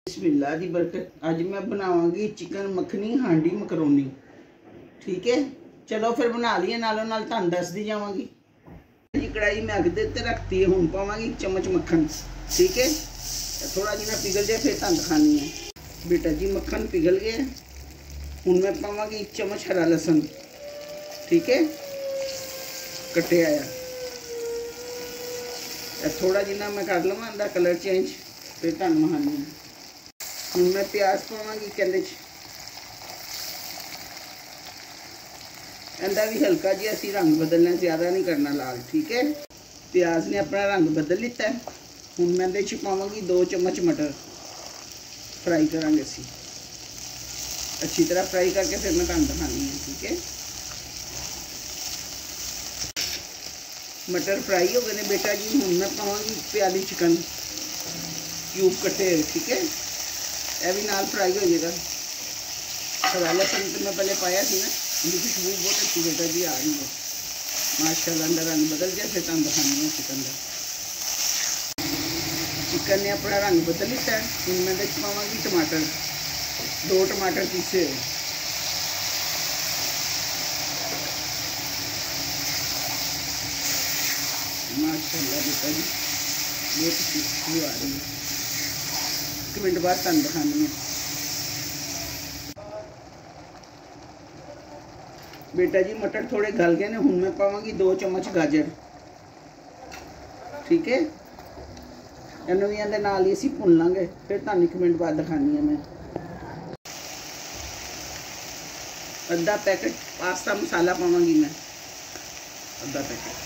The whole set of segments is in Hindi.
बिस्मिल्लाह दी बरकत। अज मैं बनावांगी चिकन मखनी हांडी मकरोनी। ठीक है, चलो फिर बना लिए, नालों नाल तुहानूं दसदी जावांगी। जी कढ़ाई मैं अग दे उत्ते रखती है, हुण पावांगी 1 चम्मच मक्खन। ठीक है, थोड़ा जिहा पिघल जाए फिर तुहानूं दिखानी है। बेटा जी मक्खन पिघल गया, हुण मैं पावांगी 1 चम्मच हरा लसन। ठीक है, कटे आया थोड़ा जिन्ना मैं कर लवां इहदा कलर चेंज, फिर तुहानूं दिखानी है। हुण मैं प्याज पावांगी कहंदे इहदा भी हल्का जिहा असीं रंग बदलना, ज़्यादा नहीं करना लाल। ठीक है, प्याज ने अपना रंग बदल लिता है। हुण मैं इहदे च पावांगी 2 चम्मच मटर। फ्राई करांगे असीं अच्छी तरह फ्राई करके फिर मैं तुहानूं दिखानी है। ठीक है, मटर फ्राई हो गए ने बेटा जी। हुण मैं पावांगी प्याली चिकन क्यूब कटे। ठीक है, यह भी नाल फ्राई हो जाएगा। हरा लसन तो मैं पहले पाया थी ना, उनकी खुशबू बहुत अच्छी बेटा जी आ रही है माशाल्लाह। अंदर रंग बदल गया, फिर तुहानूं दिखानी है चिकन का। चिकन ने अपना रंग बदल लिता है। हुण मैं इहदे च पावांगी टमाटर, 2 टमाटर पीसे हुए। माशाल्लाह बेटा जी बहुत अच्छी खुशबू आ रही है। 1 मिनट बाद तुहानूं दिखानी है। बेटा जी मटर थोड़े गल गए ने, हुण मैं पावांगी 2 चम्मच गाजर। ठीक है, इन्हूं भी इहदे नाल ही असीं भुन लांगे, फिर तुहानूं 1 मिनट बाद दिखानी है मैं। आधा पैकेट पास्ता मसाला पावांगी मैं, आधा पैकेट।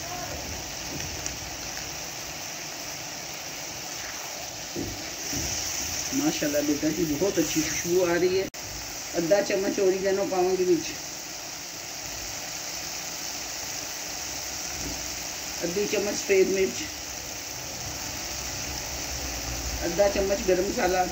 माशाल्लाह बेटा जी बहुत अच्छी खुशबू आ रही है। आधा चम्मच ओरिगेनो पावांगी विच, आधी चम्मच सफेद मिर्च, आधा चम्मच गरम मसाला।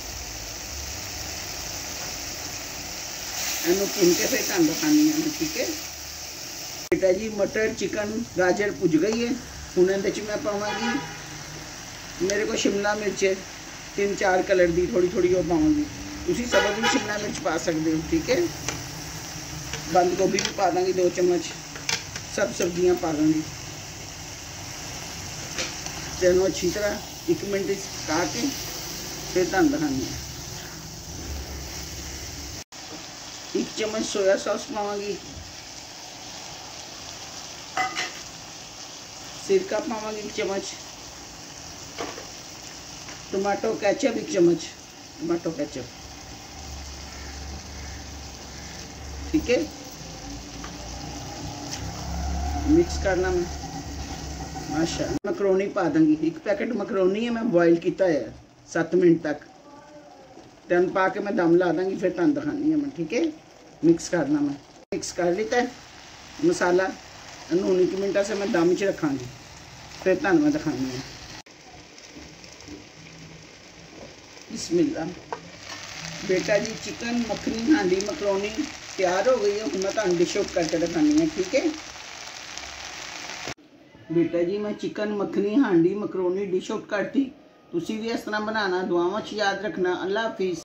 इन्हूं भुन के फिर तुहानूं दिखानी है। ठीक है बेटा जी मटर चिकन गाजर भुज गई है। हुण इहदे च मैं पावांगी, मेरे को शिमला मिर्च है 3-4 कलर दी, थोड़ी थोड़ी वो पावांगी। तुसीं सबक भी शिमला मिर्च पा सकते हो। ठीक है, बंद गोभी भी पा दांगी 2 चम्मच, सब सब्जियां पा दांगी। चलो अच्छी तरह 1 मिनट पका के फिर तुहानूं दिखानी है। 1 चम्मच सोया सॉस पावांगी, सिरका पावांगी 1 चम्मच, टमाटो केचप 1 चम्मच, टमाटो केचप। ठीक है, मिक्स करना मैं माशाल्लाह। मकरोनी पा दूंगी, 1 पैकेट मकरोनी है, मैं बॉयल किया है 7 मिनट तक। तेन पा के मैं दम ला दूंगी, फिर तुहानूं दिखानी है मैं। ठीक है, मिक्स करना मैं, मिक्स कर लिता है मसाला। इन्हूं 1 मिनट से मैं दम च रखांगी, फिर तुहानूं मैं दिखानी है। बिस्मिल्लाह बेटा जी चिकन मखनी हांडी मकरोनी तैयार हो गई है। मैं तुहानूं डिश आउट करके दिखानी है। ठीक है बेटा जी मैं चिकन मखनी हांडी मकरोनी डिश आउट करती। तुसीं भी इस तरह बनाना। दुआवां च याद रखना। अल्लाह हाफिज़।